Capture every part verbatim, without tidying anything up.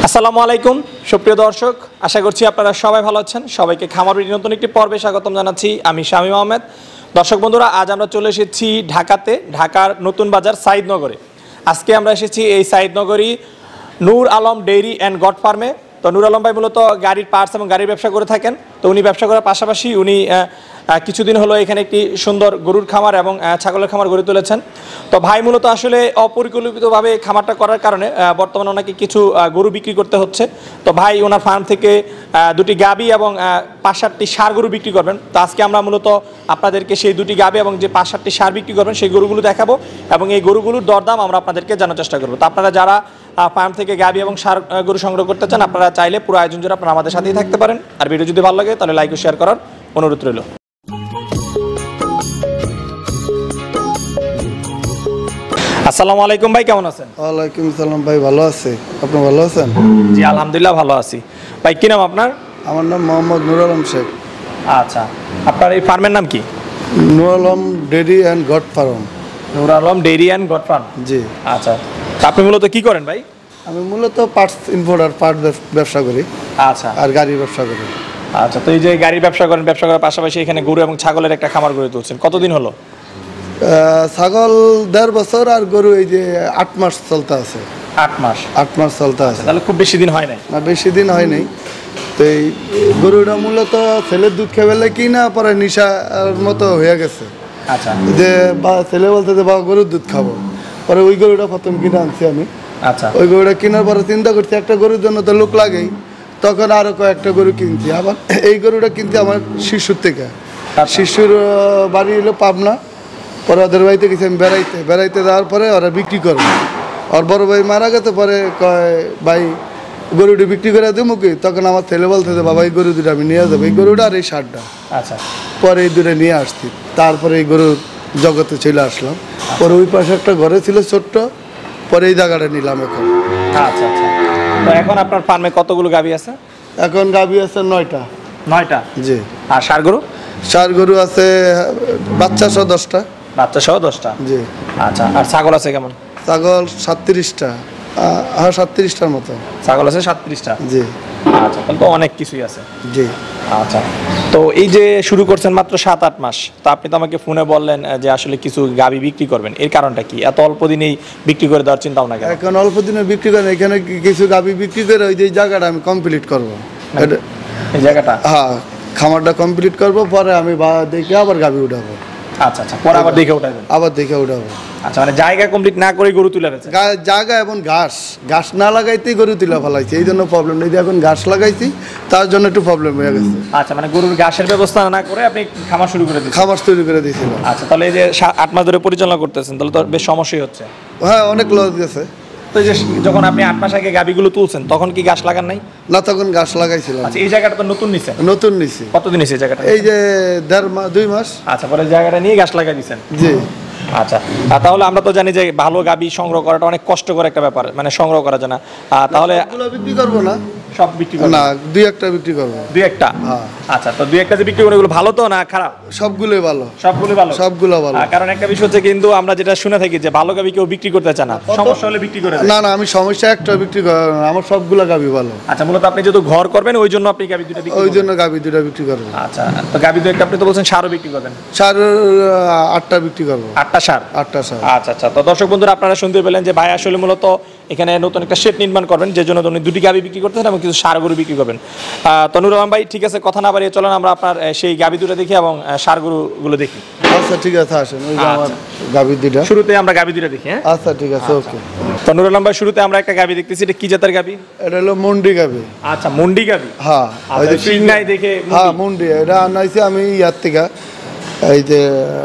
আসসালামু আলাইকুম সুপ্রিয় দর্শক, আশা করছি আপনারা সবাই ভালো আছেন। সবাইকে খামার ভিডিওর নতুন একটি পর্বে স্বাগতম জানাচ্ছি। আমি শামীম আহমেদ। দর্শক বন্ধুরা, আজ আমরা চলে এসেছি ঢাকাতে, ঢাকার নতুন বাজার সাইদনগরে। আজকে আমরা এসেছি এই সাইদনগরই Nur Alam dairy and goat ফার্মে। তো নূর আলম ভাই মূলত গাড়ির পার্টস এবং গাড়ির ব্যবসা করে থাকেন। তো উনি ব্যবসা করার পাশাপাশি উনি কিছুদিন হলো এখানে একটি সুন্দর গরুর খামার এবং ছাগলের খামার গড়ে তুলেছেন। তো ভাই মূলত আসলে অপরিকল্পিতভাবে খামারটা করার কারণে বর্তমানে ওনাকে কিছু গরু বিক্রি করতে হচ্ছে। তো ভাই ওনার ফার্ম থেকে দুটি গাবি এবং পাঁচ সাতটি ষাঁড় গরু বিক্রি করবেন। তো আজকে আমরা মূলত আপনাদেরকে সেই দুটি গাবি এবং যে পাঁচ সাতটি ষাঁড় বিক্রি করবেন সেই গরুগুলো দেখাবো এবং এই গরুগুলোর দরদাম আমরা আপনাদেরকে জানার চেষ্টা করবো। তো আপনারা যারা ফার্ম থেকে গাবি এবং ষাঁড় গরু সংগ্রহ করতে চান, আপনারা চাইলে পুরো আয়োজন জুড়ে আপনারা আমাদের সাথেই থাকতে পারেন। আর ভিডিও যদি ভালো লাগে তাহলে লাইক ও শেয়ার করার অনুরোধ রইল। আসসালামু আলাইকুম ভাই, কেমন আছেন? ওয়ালাইকুম আসসালাম ভাই, ভালো আছি। আপনি ভালো আছেন? জি আলহামদুলিল্লাহ ভালো আছি। ভাই কি নাম আপনার? আমার নাম মোহাম্মদ নূর আলম শেখ। আচ্ছা, আপনার এই ফার্মের নাম কি? Nur Alam dairy and goat farm. Nur Alam dairy and goat farm, জি। আচ্ছা, আপনি মূলত কি করেন ভাই? আমি মূলত পার্টস ইম্পোর্টার, পার্ট ব্যবসা করি। আচ্ছা, আর গাড়ির ব্যবসা করি। আচ্ছা, তো এই যে গাড়ির ব্যবসা করেন, ব্যবসা করার পাশাপাশি এখানে গরু এবং ছাগলের একটা খামার গড়ে তুলছেন, কতদিন হলো? ছাগল দেড় বছর আর গরু এই যে আট মাস চলতে আছে। আট মাস আট মাস চলতে আছে, তাহলে খুব বেশি দিন হয় নাই। না, বেশি দিন হয় নাই। তো এই গরুটা মূলত ছেলের দুধ খেয়ে কি না পরে নিশার মতো হয়ে গেছে। আচ্ছা, যে বা ছেলে বলতে যে বাবা গরুর দুধ খাবো, পরে ওই গরুটা প্রথম কিনে আনছি আমি। আচ্ছা, ওই গরুটা কেনার পরে চিন্তা করছি একটা গরুর জন্য তো লোক লাগেই, তখন আরো কয়েকটা গরু কিনছি। আবার এই গরুটা কিনছি আমার শিশুর থেকে। শিশুর বাড়ি হলো পাবনা। পরে ওদের বাড়িতে গেছি আমি বেড়াইতে বেড়াইতে যাওয়ার পরে ওরা বিক্রি করবে। আর বড় ভাই মারা গেছে, পরে কয় ভাই গরুটি বিক্রি করে দেবো কি? তখন আমার ছেলে বলতে যে বাবা এই গরু দুটো আমি নিয়ে যাবো, এই গরুটা আর এই ষাঁড়টা। আচ্ছা, পরে এই দুটো নিয়ে আসছি। তারপরে এই গরুর জগতে চলে আসলাম। পরে ওই পাশে একটা ঘরে ছিল ছোট্ট, পরে এই জায়গাটা নিলাম এখন। আচ্ছা আচ্ছা, তো এখন আপনার ফার্মে কতগুলো গাভী আছে? এখন গাভী আছে নয়টা। নয়টা, জি। আর ষাঁড় গরু? ষাঁড় গরু আছে বাচ্চা সহ দশটা। বাচ্চা সহ দশটা, জি। আচ্ছা, আর ছাগল আছে কেমন? ছাগল সাতত্রিশটা। হ্যাঁ, সাতত্রিশটার মতো ছাগল আছে সাতত্রিশটা, জি। আচ্ছা, তাহলে তো অনেক কিছুই আছে, জি। আচ্ছা, তো এই যে শুরু করছেন মাত্র সাত আট মাস, তো আপনি তো আমাকে ফোনে বললেন যে আসলে কিছু গাভী বিক্রি করবেন, এর কারণটা কি? এত অল্প দিনেই বিক্রি করে দেওয়ার চিন্তা ভাবনা কেন? এখন অল্প দিনে বিক্রি করেন, এখানে কিছু গাভী বিক্রি করে ওই যে জায়গাটা আমি কমপ্লিট করবো। এই জায়গাটা, হ্যাঁ, খামারটা কমপ্লিট করবো, পরে আমি দেখে আবার গাভী উঠাবো। আচ্ছা আচ্ছা, পরে আবার দেখে উঠাবেন? আবার দেখে উঠাবো। আচ্ছা, মানে জায়গা কমপ্লিট না করে গরু তুলে ফেলছে? জায়গা এবং ঘাস ঘাস না লাগাইতেই গরু তুলে ফেলাইছে, এই জন্য প্রবলেম নেই। এখন ঘাস লাগাইছি, তার জন্য একটু প্রবলেম হয়ে গেছে। আচ্ছা, মানে গরুর ঘাসের ব্যবস্থা না করে আপনি খামার শুরু করে দিয়েছেন? খামার তৈরি করে দিয়েছিল। আচ্ছা, তাহলে এই যে আট মাস ধরে পরিচালনা করতেছেন, তাহলে তো বেশ সমস্যাই হচ্ছে। হ্যাঁ, অনেক লস গেছে। তো এই যে যখন আপনি আট মাস আগে গাভীগুলো তুলছেন, তখন কি ঘাস লাগান নাই? না, তখন ঘাস লাগাইছিলাম। আচ্ছা, এই জায়গাটা তো নতুন নিছেন? নতুন নিছি। কতদিন নিছে এই জায়গাটা? এই যে দেড় মাস, দুই মাস। আচ্ছা, পরে জায়গাটা নিয়ে ঘাস লাগাই দিয়েছেন? জি। আচ্ছা, তাহলে আমরা তো জানি যে ভালো গাভী সংগ্রহ করাটা অনেক কষ্টকর একটা ব্যাপার, মানে সংগ্রহ করা যায় না। তাহলে বিক্রি করবো না? সব বিক্রি করবো না, দুই একটা বিক্রি করবো। দুই একটা? হ্যাঁ। আচ্ছা, তো দুই একটা যে বিক্রি করে এগুলো ভালো তো না খারাপ? সবগুলোই ভালো। সবগুলো ভালো? সবগুলো ভালো। কারণ একটা বিষয় হচ্ছে কিন্তু আমরা যেটা শুনে থাকি যে ভালো গাভী কেউ বিক্রি করতে চায় না, সমস্যা হলে বিক্রি করে। না না, আমি সমস্যা একটা বিক্রি করবো না, আমার সবগুলো গাভী ভালো। আচ্ছা, মূলত আপনি যেহেতু ঘর করবেন ওই জন্য আপনি গাভী দুটো বিক্রি? ওই জন্য গাভী দুটো বিক্রি করবো। আচ্ছা, তো গাভী দুটো আপনি তো বলছেন ষাঁড়ও বিক্রি করবেন? ষাঁড় আটটা বিক্রি করবো। আটটা ষাঁড়? আটটা ষাঁড়। আচ্ছা আচ্ছা, তো দর্শক বন্ধুরা আপনারা শুনতে পেলেন যে ভাই আসলে মূলত এখানে নতুন একটা শেড নির্মাণ করবেন, যে জন্য উনি দুটি গাভী বিক্রি করতেছেন এবং কিছু ষাঁড় গরু বিক্রি করবেন। তো নূর আলম ভাই, ঠিক আছে, কথা না বাড়িয়ে চলেন আমরা আপনার সেই গাভী দুটো দেখি এবং ষাঁড় গরুগুলো দেখি। আচ্ছা, ঠিক আছে, আসেন। ওই যে আমার গাভী দুটো। শুরুতে আমরা গাভী দুটো দেখি। হ্যাঁ, আচ্ছা, ঠিক আছে, ওকে। তো নূর আলম ভাই, শুরুতে আমরা একটা গাভী দেখতেছি, এটা কি জাতের গাভী? এটা হলো মুন্ডি গাভী। আচ্ছা, মুন্ডি গাভী? হ্যাঁ, ওই যে সিং নাই দেখে? হ্যাঁ, মুন্ডি। এটা আনাইছি আমি ইয়ার থেকে, এই যে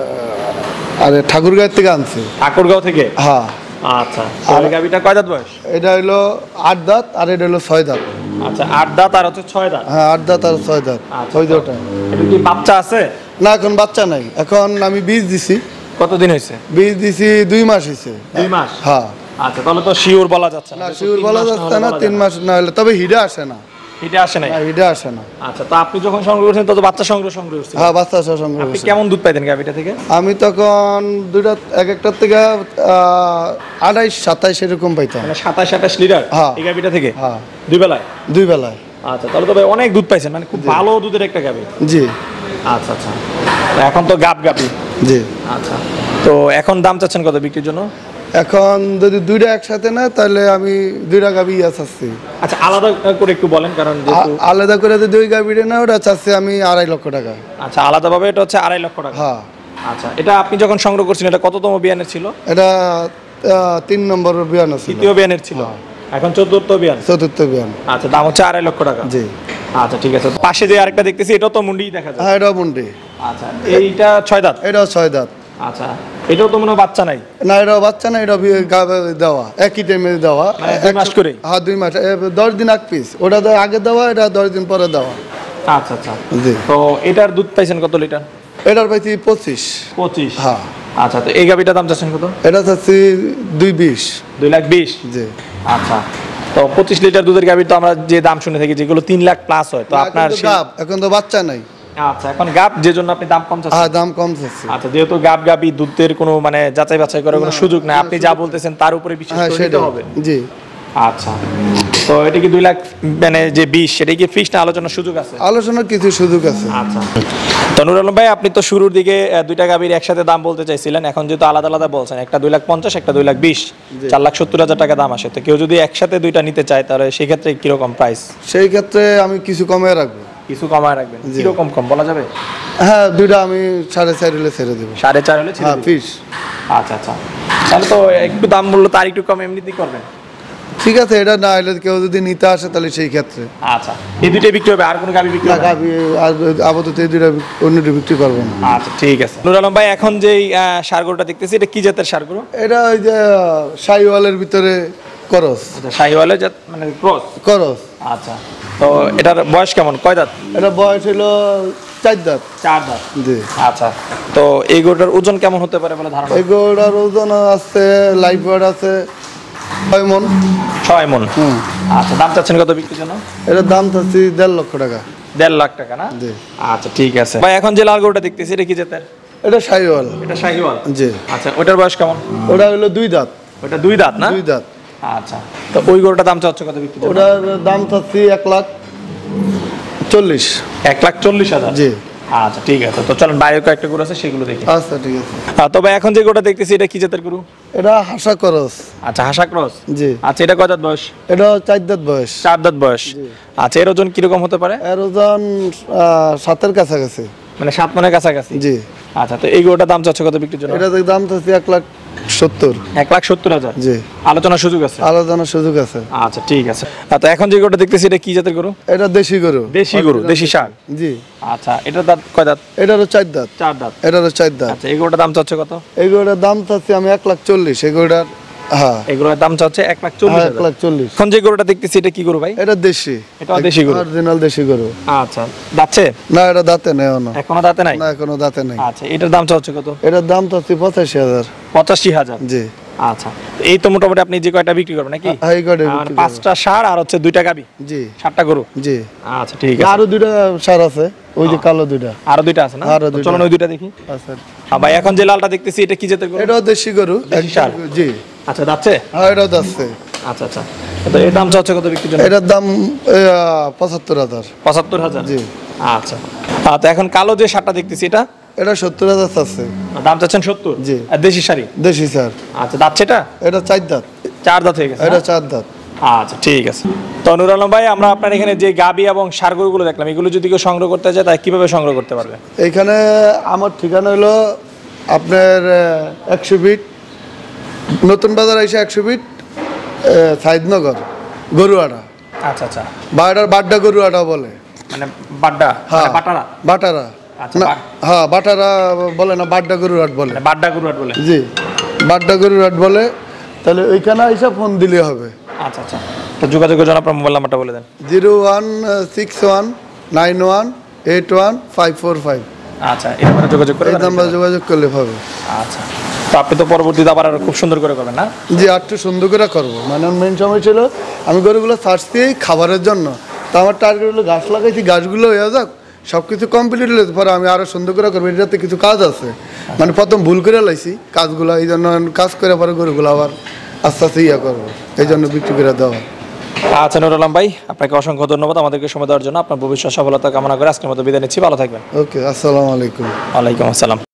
আরে ঠাকুরগাঁও থেকে আনছি। ঠাকুরগাঁও থেকে? হ্যাঁ। আচ্ছা, আর গাভীটা কয় দাঁত বয়স? এটা হলো আট দাঁত আর এটা হলো ছয় দাঁত। আচ্ছা, আট দাঁত আর হচ্ছে ছয় দাঁত? হ্যাঁ, আট দাঁত আর ছয় দাঁত। ওই দুটো। এটা কি বাচ্চা আছে? না, এখন বাচ্চা নাই। এখন আমি বীজ দিছি। কতদিন হয়েছে? বীজ দিছি দুই মাস হয়েছে। দুই মাস? হ্যাঁ। আচ্ছা, তাহলে তো শিওর বলা যাচ্ছে না, শিওর বলা যাচ্ছে না। তিন মাস না হলে, তবে হিডা আসে না। হিডা আসে না? হিডা আসে না। আচ্ছা, তো আপনি যখন সংগ্রহ করছেন তত বাচ্চা সংগ্রহ সংগ্রহ করছেন? হ্যাঁ, বাচ্চা সংগ্রহ আপনি করছি। কেমন দুধ পাইতেন গাভীটা থেকে? আমি তখন দুইটা এক একটার থেকে আঠাইশ সাতাইশ এরকম পাইতাম। মানে সাতাশ আঠাশ লিটার হ্যাঁ। এই গাভীটা থেকে? হ্যাঁ। দুই বেলায় দুই বেলায়। আচ্ছা, তাহলে তো ভাই অনেক দুধ পাইছেন, মানে খুব ভালো দুধের একটা গাভী। জি। আচ্ছা আচ্ছা, তো এখন তো গাব গাবি। জি। আচ্ছা, তো এখন দাম চাচ্ছেন কত বিক্রির জন্য? এখন যদি দুইটা একসাথে না তাহলে আমি দুইটা গাভী ইয়া চাচ্ছি। আচ্ছা, আলাদা করে একটু বলেন, কারণ যেহেতু আ- আলাদা করে যদি ওই গাভীটা না, ওটা চাচ্ছি আমি আড়াই লক্ষ টাকা। আচ্ছা, আলাদাভাবে এটা হচ্ছে আড়াই লক্ষ টাকা। হ্যাঁ। আচ্ছা, এটা আপনি যখন সংগ্রহ করছেন এটা কততম বিয়ানের ছিল? এটা আহ, তিন নম্বর বিয়ান আছে, তৃতীয় বিয়ানের ছিল, এখন চতুর্থ বিয়ান। চতুর্থ বিয়ান। আচ্ছা, দাম হচ্ছে আড়াই লক্ষ টাকা। জি। আচ্ছা, ঠিক আছে। পাশে যে আরেকটা দেখতেছি এটাও তো মুন্ডি দেখা যায়। হ্যাঁ, এটাও মুন্ডি। আচ্ছা, এইটা ছয় দাঁত। এটাও ছয় দাঁত। আচ্ছা, এটাও তো মনে হয় বাচ্চা নাই। না, এটাও বাচ্চা না, এটা দেওয়া একই টাইমে দেওয়া। মানে দুই মাস করে? হ্যাঁ, দুই মাস, এ, দশ দিন এক পিস। ওটা তো আগে দেওয়া, এটা দশ দিন পরে দেওয়া। আচ্ছা আচ্ছা, জি। তো এটার দুধ পাইছেন কত লিটার? এটার পাইছি পঁচিশ। পঁচিশ। হ্যাঁ। আচ্ছা, তো এই গাভিটার দাম চাচ্ছেন কত? এটা চাচ্ছি দুই বিশ। দুই লাখ বিশ। জি। আচ্ছা, তো পঁচিশ লিটার দুধের গাভীর তো আমরা যে দাম শুনে থাকি যেগুলো তিন লাখ প্লাস হয়, তো আপনার এখন তো সেই- গাব, এখন তো বাচ্চা নাই। আচ্ছা, এখন গাব যে জন্য আপনি দাম কম চাচ্ছেন। হ্যাঁ, দাম কম চাচ্ছি। আচ্ছা, যেহেতু গাব গাবি দুধের কোনো মানে যাচাই বাছাই করার কোনো সুযোগ নাই, আপনি যা বলতেছেন তার উপরে বিশ্বাস হ্যাঁ, করে নিতে সেটাই। হবে। জি। আচ্ছা, তো এটা কি দুই লাখ মানে যে বিশ, সেটা কি ফিক্সড আলোচনার সুযোগ আছে? আলোচনার কিছু সুযোগ আছে। আচ্ছা, তো নুর আলম ভাই, আপনি তো শুরুর দিকে আহ, দুইটা গাভীর একসাথে দাম বলতে চাইছিলেন, এখন যেহেতু আলাদা আলাদা বলছেন, একটা দুই লাখ পঞ্চাশ, একটা দুই লাখ বিশ, চার লাখ সত্তর হাজার টাকা দাম আসে, তো কেউ যদি একসাথে দুইটা নিতে চায় তাহলে সেই ক্ষেত্রে কিরকম প্রাইস? সেই ক্ষেত্রে আমি কিছু কমে রাখবো। কিছু কমায় রাখবেন? কিরকম কম বলা যাবে? হ্যাঁ, দুইটা আমি সাড়ে চার হলে ছেড়ে দেবো। সাড়ে চার হলে ছেড়ে হ্যাঁ, দিবেন? পিস। আচ্ছা আচ্ছা, তাহলে তো একটু দাম বললো তার একটু কম এমনিতেই করবেন। ঠিক আছে, এটা না হলে কেউ যদি নিতে আসে তাহলে সেই ক্ষেত্রে। আচ্ছা, এই দুইটাই বিক্রি হবে, আর কোনো গাভী বিক্রি না, হবে না? গাভী আর আপাতত এই দুইটা অন্যটা বিক্রি করবো না। আচ্ছা, ঠিক আছে। নুর আলম ভাই, এখন যে সার গরুটা দেখতেছি এটা কি জাতের সার গরু? এটা ওই যে শাহিওয়ালের ভিতরে করস। আচ্ছা, শাহিওয়ালের জাত মানে ক্রস। করস। আচ্ছা, তো এটার বয়স কেমন, কয় দাঁত? এটা বয়স হলো চার দাঁত। চার দাঁত। জি। আচ্ছা, তো এই গরুটার ওজন কেমন হতে পারে বলে ধারণা? এগুলোর ওজন আছে, লাইফ ওয়েট আছে ছয় মন। ছয় মন। হুম। আচ্ছা, দাম চাচ্ছেন কত বিক্রির জন্য? এটার দাম চাচ্ছি দেড় লক্ষ টাকা। দেড় লাখ টাকা না? জি। আচ্ছা, ঠিক আছে ভাই। এখন যে লাল গরুটা দেখতেছি এটা কি জাতের? এটা শাহিওয়াল। এটা শাহিওয়াল। জি। আচ্ছা, ওটার বয়স কেমন? ওটা হলো দুই দাঁত। ওটা দুই দাঁত না? দুই দাঁত। আচ্ছা, তো ওই গরুটার দাম চাচ্ছে কত বিক্রি? ওটার দাম চাচ্ছি এক লাখ চল্লিশ। এক লাখ চল্লিশ হাজার। জি। আচ্ছা, ঠিক আছে, তো চলেন বাইরে কয়েকটা গরু আছে সেগুলো দেখি। আচ্ছা, ঠিক আছে। আহ, তবে এখন যে গরুটা দেখতেছি এটা কি জাতের গরু? এটা হাসা করস। আচ্ছা, হাসা ক্রস। জি। আচ্ছা, এটা কয় দাঁত বয়স? এটা চার দাঁত বয়স। চার দাঁত বয়স। আচ্ছা, এর ওজন কিরকম হতে পারে? এর ওজন আহ, সাতের কাছাকাছি। মানে সাত মনের কাছাকাছি। জি। আচ্ছা, তো এই গরুটার দাম চাচ্ছে কত বিক্রির জন্য? এটা দাম চাচ্ছি এক লাখ সত্তর। এক লাখ সত্তর হাজার। জি। আলোচনার সুযোগ আছে? আলোচনার সুযোগ আছে। আচ্ছা, ঠিক আছে। আহ, তো এখন যে গরুটা দেখতেছি এটা কি জাতের গরু? এটা দেশি গরু। দেশি গরু, দেশি ষাঁড়। জি। আচ্ছা, এটার দাঁত কয় দাঁত? এটারও চার দাঁত। চার দাঁত। এটারও চার দাঁত। আচ্ছা, এই গরুটার দাম চাচ্ছে কত? এই গরুটার দাম চাচ্ছি আমি এক লাখ চল্লিশ। এই গরুটার হ্যাঁ এগুলোর দাম চাচ্ছে এক লাখ চল্লিশ হ্যাঁ, এক হাজার। লাখ চল্লিশ। এখন যে গরুটা দেখতেছি এটা কি গরু ভাই? এটা দেশি। এটাও দেশি গরু? অরিজিনাল দেশি গরু। আচ্ছা, দাচ্ছে? না, এটা দাঁতে নেই এখনো। এখনো দাঁতে নাই? না, এখনো দাঁতে নেই। আচ্ছা, এটার দাম চাচ্ছে কত? এটার দাম চাচ্ছি পঁচাশি হাজার। পঁচাশি হাজার। জি। আচ্ছা, এই তো মোটামুটি আপনি যে কয়টা বিক্রি করবেন নাকি? হ্যাঁ, এই কয়টা আহ, বিক্রি মানে করবো। পাঁচটা ষাঁড় আর হচ্ছে দুইটা গাবি, জি। সাতটা গরু। জি। আচ্ছা, ঠিক আছে। আরো দুইটা সার আছে, ওই যে কালো দুইটা। আরো দুইটা আছে না? আরো তো দুইটা। চলুন ওই দুইটা দেখি। আচ্ছা। হ্যাঁ ভাই, এখন যে লালটা দেখতেছি এটা কি জাতের গরু? এটাও দেশি গরু। দেশি ষাঁড়? জি। আচ্ছা, যাচ্ছে? হ্যাঁ, এটাও যাচ্ছে। আচ্ছা আচ্ছা, তো এর দাম চাচ্ছে কত বিক্রির জন্য? এটার দাম পঁচাত্তর হাজার। পঁচাত্তর হাজার। জি। আচ্ছা, আহ, তো এখন কালো যে শার্টটা দেখতেছি এটা এটা সত্তর হাজার চাচ্ছে। দাম চাচ্ছেন সত্তর? জি। আর দেশি শাড়ি? দেশি স্যার। আচ্ছা, দাচ্ছে এটা? এটা চার দাঁত। চার দাঁত হয়ে গেছে? এটা চার দাঁত। আচ্ছা, ঠিক আছে। তো নুর আলম ভাই, আমরা আপনার এখানে যে গাবি এবং ষাঁড় গরুগুলো দেখলাম, এগুলো যদি কেউ সংগ্রহ করতে যায় তাহলে কিভাবে সংগ্রহ করতে পারবে? এইখানে আমার ঠিকানা হলো আপনার একশো ফিট নতুন বাজার এসে একশো ফিট সাইদনগর গরুয়াড়া। আচ্ছা আচ্ছা, বাটার বাড্ডা গরুয়াড়া বলে। মানে বাড্ডা? হ্যাঁ, মানে বাটারা? বাটারা। আচ্ছা, না, বা- হ্যাঁ, বাটারা বলে না, বাড্ডা গরুয়াট বলে। মানে বাড্ডা গরুহাট বলে? জি, বাড্ডা গরুয়াট বলে। তাহলে ওইখানে এসে ফোন দিলে হবে। আচ্ছা আচ্ছা, তো যোগাযোগের জন্য আপনার মোবাইল নাম্বারটা বলে দেন। Zero one six one nine one eight one five four five. আচ্ছা, এই নাম্বারে যোগাযোগ করে এই নাম্বার যোগাযোগ করলে হবে। আচ্ছা, তো আপনি তো পরবর্তীতে আবার আরো খুব সুন্দর করে করবেন না? জি, আর একটু সুন্দর করে করবো। মানে মেন সময় ছিল আমি গরুগুলো ছাড়ছি দিয়েই খাবারের জন্য। তো আমার টার্গেট হলো গাছ লাগাইছি, গাছগুলো হয়ে যাক, সব কিছু কমপ্লিট হলে পরে আমি আরও সুন্দর করে করবো। এটাতে কিছু কাজ আছে, মানে প্রথম ভুল করে লাইছি কাজগুলো, এই জন্য কাজ করে পরে গরুগুলো আবার আস্তে আস্তে ইয়ে করবো, এই জন্য বিক্রি করে দেওয়া। আচ্ছা নুরুল আলম ভাই, আপনাকে অসংখ্য ধন্যবাদ আমাদেরকে সময় দেওয়ার জন্য। আপনার ভবিষ্যৎ সফলতা কামনা করে আজকের মতো বিদায় নিচ্ছি, ভালো থাকবেন। ওকে, আসসালামু আলাইকুম। ওয়ালাইকুম আসসালাম।